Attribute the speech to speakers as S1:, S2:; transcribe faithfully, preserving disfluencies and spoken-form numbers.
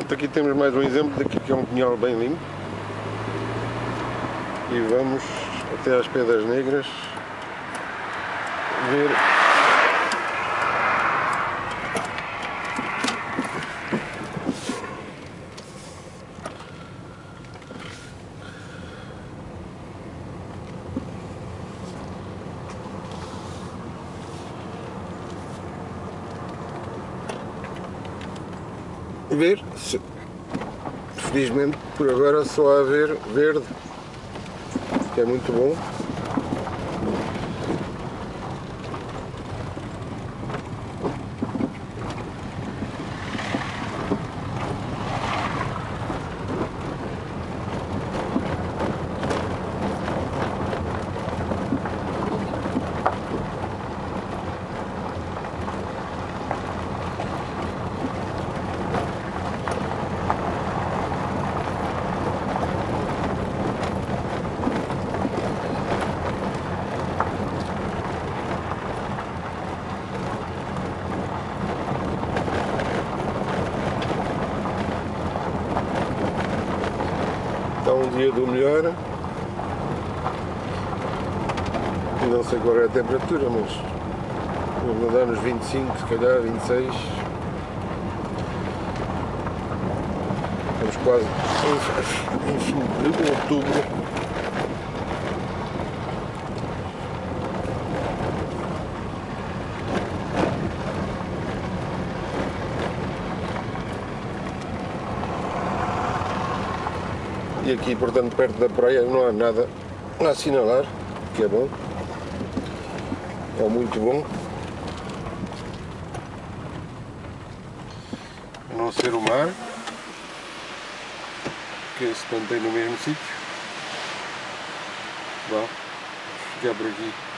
S1: Pronto, aqui temos mais um exemplo daquilo que é um pinhal bem limpo. E vamos até às Pedras Negras ver ver se, felizmente por agora só há ver verde, que é muito bom. Está um dia do melhor, e não sei qual é a temperatura, mas vamos dar nos vinte e cinco, se calhar vinte e seis. Estamos quase em fim de outubro. E aqui, portanto, perto da praia não há nada a assinalar, que é bom, ou muito bom, a não ser o mar, que se mantém no mesmo sítio. Bom, vamos ficar por aqui.